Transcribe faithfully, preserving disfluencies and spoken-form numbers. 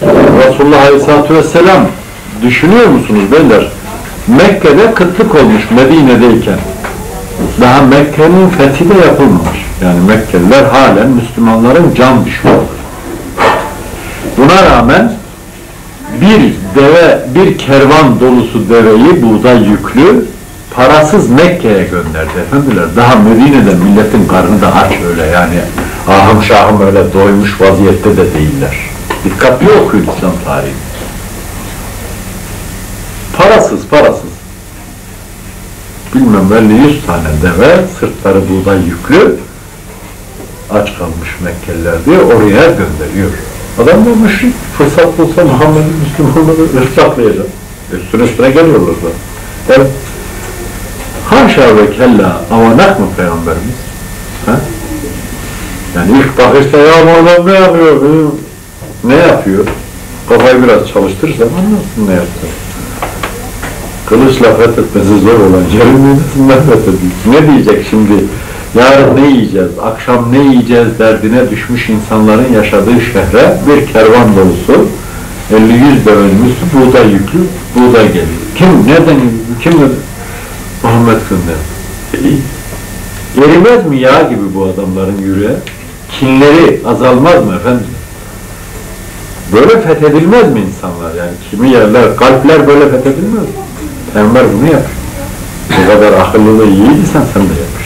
Resulullah Aleyhisselatü Vesselam düşünüyor musunuz beyler? Mekke'de kıtlık olmuş Medine'deyken. Daha Mekke'nin fethi de yapılmamış. Yani Mekkeliler halen Müslümanların can düşmanı. Buna rağmen bir deve, bir kervan dolusu deveyi buğday yüklü parasız Mekke'ye gönderdi efendiler. Daha Medine'de milletin karnı da aç öyle yani ahım şahım öyle doymuş vaziyette de değiller. Dikkatli okuyun İslam tarihini. Parasız, parasız. Bilmem elli yüz tane deve, sırtları buğday yüklü, aç kalmış Mekkeliler diye oraya gönderiyor. Adam da müşrik, fırsat bulsa Muhammed'in Müslümanları ırkçaklayacak. Üstüne üstüne geliyorlar da. Evet. Haşa ve kella avanak mı Peygamberimiz? Ha? Yani ilk bakışta ya adam ne yapıyor? Ne yapıyor? Kafayı biraz çalıştırırsan anlarsın ne yaptı. Kılıçla fethetmesi zor olan yerin midesinden fethediyor. Ne diyecek şimdi? Yarın ne yiyeceğiz? Akşam ne yiyeceğiz derdine düşmüş insanların yaşadığı şehre bir kervan dolusu elli yüz devenin üstü buğday yüklü buğday geliyor. Kim? Nereden? Kim? Muhammed gönderdi. Erimez mi yağ gibi bu adamların yüreği? Kinleri azalmaz mı efendim? Böyle fethedilmez mi insanlar yani? Kimi yerler, kalpler böyle fethedilmez mi? Peygamber bunu yapıyor. Bu kadar akıllı ve iyiydi sen, sen de yap.